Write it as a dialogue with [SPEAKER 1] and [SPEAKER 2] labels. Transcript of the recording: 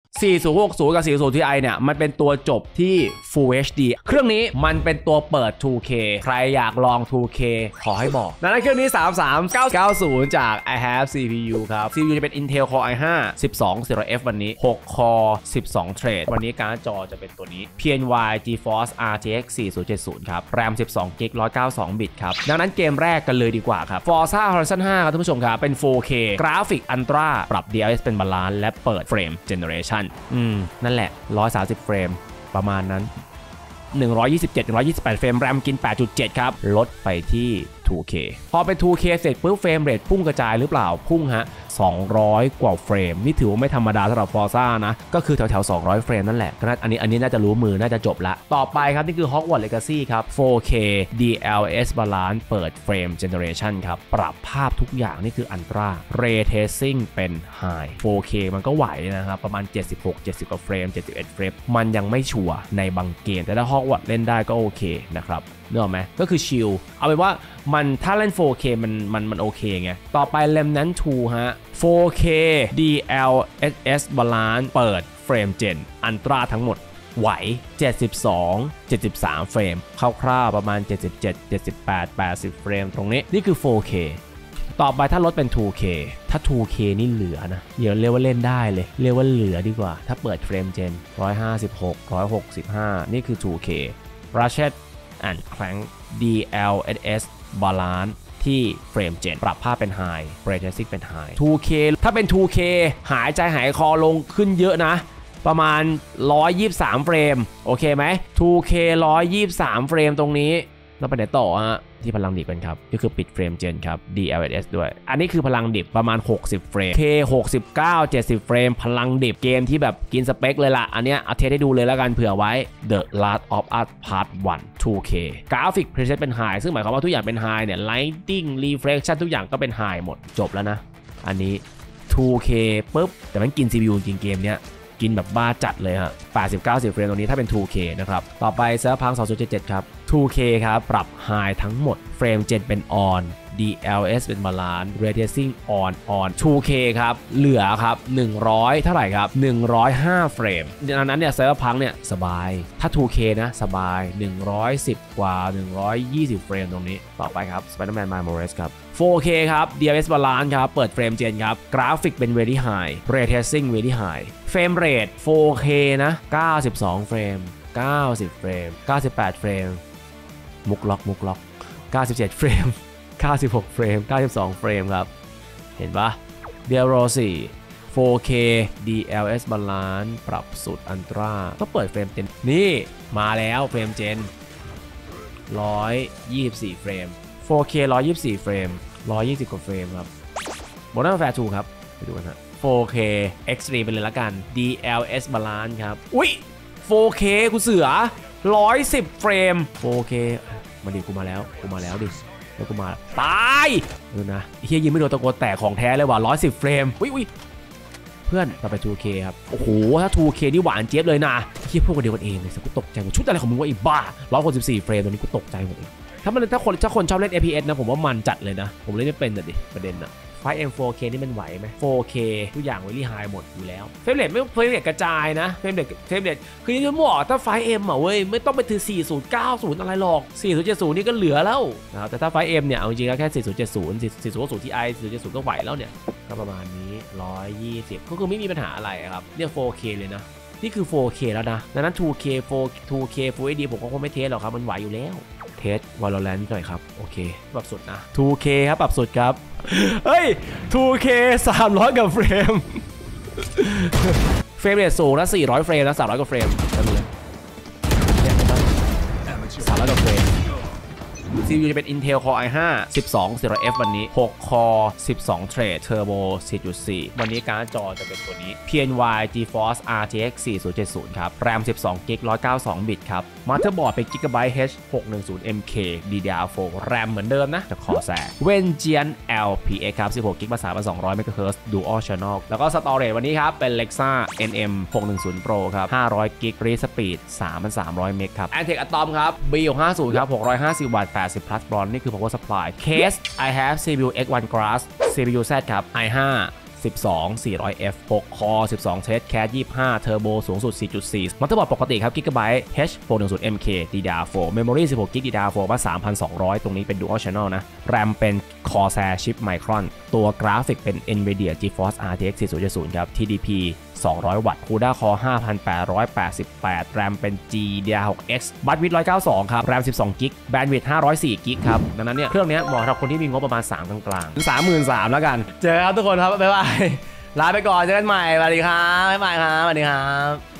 [SPEAKER 1] 4060 กับ 40 Ti เนี่ยมันเป็นตัวจบที่ Full HD เครื่องนี้มันเป็นตัวเปิด 2K ใครอยากลอง 2K ขอให้บอกดังนั้นเครื่องนี้ 33990 จาก I have CPU ครับ CPU จะเป็น Intel Core i5 1200F วันนี้6 Core 12 Thread วันนี้การ์ดจอจะเป็นตัวนี้ PNY GeForce RTX 4070 ครับ RAM 12GB 192 บิตครับดังนั้นเกมแรกกันเลยดีกว่าครับ Forza Horizon 5 ครับท่านผู้ชมครับเป็น 4K กราฟิก Ultra ปรับ DLSS เป็นบาลานซ์และเปิดเฟรม Generation นั่นแหละ130เฟรมประมาณนั้น127-128เฟรม RAM กิน 8.7 ครับลดไปที่ 2K พอเป็น 2K เสร็จปุ๊บเฟรมเรทพุ่งกระจายหรือเปล่าพุ่งฮะ200กว่าเฟรมนี่ถือว่าไม่ธรรมดาสำหรับ Forza นะก็คือแถวๆ200เฟรมนั่นแหละอันนี้น่าจะรู้มือน่าจะจบละต่อไปครับนี่คือ Hogwarts Legacy ครับ 4K DLSS Balance เปิดเฟรม Generation ครับปรับภาพทุกอย่างนี่คือ Ultra Ray Tracing เป็น High 4K มันก็ไหวนะครับประมาณ70 กว่าเฟรม71เฟรมมันยังไม่ชัวร์ในบางเกมแต่ถ้า Hogwarts เล่นได้ก็โอเคนะครับนึกออกไหมก็คือชิลเอาเป็นว่ามันถ้าเล่น 4K มันโอเคไงต่อไป Remnant 2 ฮะ 4K DLSS Balance เปิดเฟรม Gen Ultra ทั้งหมดไหว72-73เฟรมคร่าวๆประมาณ77-78-80เฟรมตรงนี้นี่คือ 4K ต่อไปถ้าลดเป็น 2K ถ้า 2K นี่เหลือนะเดี๋ยวเรียกว่าเล่นได้เลยเรียกว่าเหลือดีกว่าถ้าเปิดเฟรม Gen 156-165นี่คือ 2K Ratchet and Clank DLSS Balance ที่เฟรม Gen ปรับภาพเป็น High Ray Tracing เป็น High 2K ถ้าเป็น 2K หายใจหายคอลงขึ้นเยอะนะประมาณ123เฟรมโอเคไหม 2K 123เฟรมตรงนี้แล้วไปไหนต่อฮะที่พลังดิบกันครับก็คือปิดเฟรม Gen ครับ DLSS ด้วยอันนี้คือพลังดิบประมาณ60เฟรม K 69 70เฟรมพลังดิบเกมที่แบบกินสเปคเลยล่ะอันเนี้ยเอาเทสให้ดูเลยแล้วกันเผื่อไว้ The Last of Us Part 1 2K กราฟิก preset เป็น High ซึ่งหมายความว่าทุกอย่างเป็น High เนี่ย Lighting Reflection ทุกอย่างก็เป็น High หมดจบแล้วนะอันนี้ 2K ปุ๊บแต่มันกิน CPU จริงเกมเนี้ยกินแบบบ้าจัดเลยฮะ80-90เฟรมตรงนี้ถ้าเป็น 2K นะครับต่อไปเซิร์ฟพัง 2077 ครับ 2K ครับปรับ High ทั้งหมดเฟรม Gen เป็น On DLSS เป็น Balance Ray Tracing on 2K ครับเหลือครับ100เท่าไหร่ครับ105เฟรมดังนั้นเนี่ยเซิร์ฟพังเนี่ยสบายถ้า 2K นะสบาย110กว่า120เฟรมตรงนี้ต่อไปครับ Spider-Man Miles Morales ครับ 4K ครับ DLSS Balance ครับเปิดเฟรม Gen ครับกราฟิกเป็น Very High Ray Tracing Very High เฟรมเรท 4K นะ92เฟรม90เฟรม98เฟรมมุกล็อก97เฟรม96เฟรม92เฟรมครับเห็นปะเดียโร4 4K DLSS Balance ปรับสุด Ultra ก็เปิดเฟรมเต็มนี่มาแล้วเฟรม Gen 124เฟรม 4K 124เฟรม120กว่าเฟรมครับ Modern Warfare 2 ครับไปดูกันฮะ 4K Extreme ไปเลยละกัน DLSS Balance ครับอุ๊ย 4K กูเสือ110เฟรม 4K มาดิกูมาแล้วดิแล้วกูมาตายดูนะเฮียยิงไม่โดนตะโกนแตกของแท้เลยว่ะ110เฟรมอุ้ยเพื่อนเราไป 2K ครับโอ้โหถ้า 2K นี่หวานเจี๊ยบเลยนะเฮียพวกเดียวกันเองเลยกูตกใจหมดชุดอะไรของมึงวะไอ้บ้า164เฟรมตอนนี้กูตกใจหมดเลยถ้าคนชอบเล่น FPS นะผมว่ามันจัดเลยนะผมเล่นไม่เป็นแต่ดิประเด็นอะไฟ M4K นี่มันไหวไหม 4K ทุกอย่าง very high หมดอยู่แล้วเฟรมเรทไม่เฟรมเรทกระจายนะเฟรมเรทคือที่ผมบอกถ้าไฟ M อ่ะเว้ยไม่ต้องไปถึง4090อะไรหรอก4070นี่ก็เหลือแล้วนะแต่ถ้าไฟ M เนี่ยเอาจริงๆก็แค่4070 Ti 4070ก็ไหวแล้วเนี่ยก็ประมาณนี้120ก็คือไม่มีปัญหาอะไรครับเนี่ย 4K เลยนะนี่คือ 4K แล้วนะดังนั้น 2K Full HD ผมก็คงไม่เทสหรอกครับมันไหวอยู่แล้วเทส Valorant หน่อยครับโอเคปรับสุดนะ 2K ครับปรับสุดครับเฮ้ย 2K 300กับเฟรมเฟรมเรทสูงนะ400เฟรมนะ300กับเฟรมกันเลย300กับเฟรม CPU จะเป็น Intel Core i5 1200F วันนี้6 Core 12 Thread Turbo 4.4 วันนี้การ์ดจอจะเป็นตัวนี้ PNY GeForce RTX 4070 ครับ RAM 12GB 192 บิตครับ Motherboard เป็น Gigabyte H610MK DDR4 RAM เหมือนเดิมนะจะขอแส Vengeance LPX ครับ 16GB 3200 MHz Dual Channel แล้วก็ Storage วันนี้ครับเป็น Lexa NM610 Pro ครับ 500GB Read Speed 3,300 MB ครับ Antec Atom ครับ B650 ครับ650 วัตต์80 plus bronze นี่คือ power supply case I have CPU X1 Glass CPU Z ครับ i5 12 400F 6 คอ 12 เทรดแคส25 เทอร์โบสูงสุด 4.4 มัลติบอร์ดปกติครับ Gigabyte H410MK DDR4 Memory 16 GB DDR4 ว่า 3,200 ตรงนี้เป็น Dual Channel นะ RAM เป็น Corsair Chip Micron ตัวกราฟิกเป็น Nvidia GeForce RTX 4070 ครับ TDP 200 วัตต์ CUDA Core 5,888 RAM เป็น GDDR6X บัตวิด192 ครับ RAM 12 GB Bandwidth 504 GB ครับ ดังนั้นเนี่ยเครื่องนี้เหมาะสำหรับคนที่มีงบประมาณ 3 กลางๆ 33,000 แล้วกัน เจอครับทุกคนครับ บ๊ายบาย ลาไปก่อน เจอกันใหม่ สวัสดีครับ บ๊ายบายครับ สวัสดีครับ